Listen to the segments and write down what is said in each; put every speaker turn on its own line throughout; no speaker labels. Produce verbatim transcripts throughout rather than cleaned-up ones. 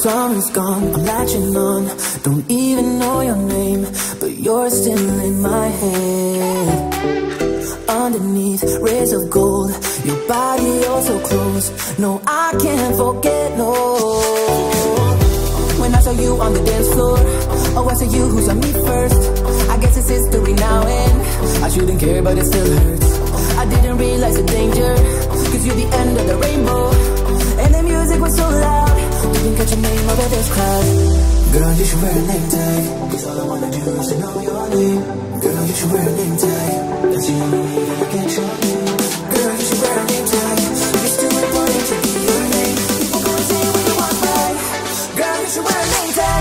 Summer's gone, I'm latching on. Don't even know your name, but you're still in my head. Underneath rays of gold, your body oh so close. No, I can't forget, no. When I saw you on the dance floor, oh, I saw you who saw me first. I guess it's history now and I shouldn't care, but it still hurts. I didn't realize the danger, cause you're the end of the rainbow. And the music was so loud, didn't catch your name over this crowd. Girl, you should wear a name tag, cause all I wanna do is to know your name. Girl, you should wear a name tag, that's the only way that I get your name. Girl, you should wear a name tag, it's too important to be your name. People gonna say when you walk by. Girl, you should wear a name tag.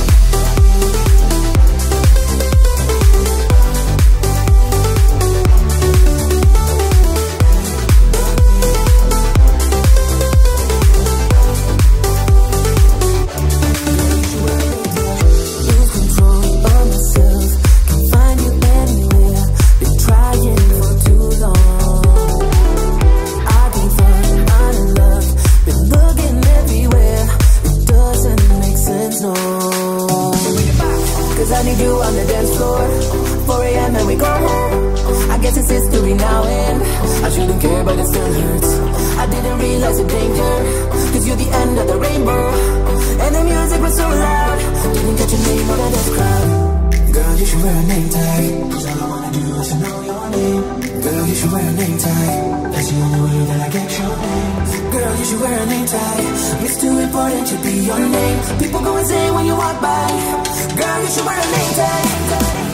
I need you on the dance floor, four A M and we go home. I guess it's history now and I shouldn't care, but it still hurts. I didn't realize the danger, cause you're the end of the rainbow. And the music was so loud, didn't catch your name out of this crowd. Girl, you should wear a name tag, cause all I wanna do is to know your name. Girl, you should wear a name tag, that's the only way that I get your name. Girl, you should wear a name tag, it's too important to be your name. People go insane when you walk by. Girl, you should wear a name tag.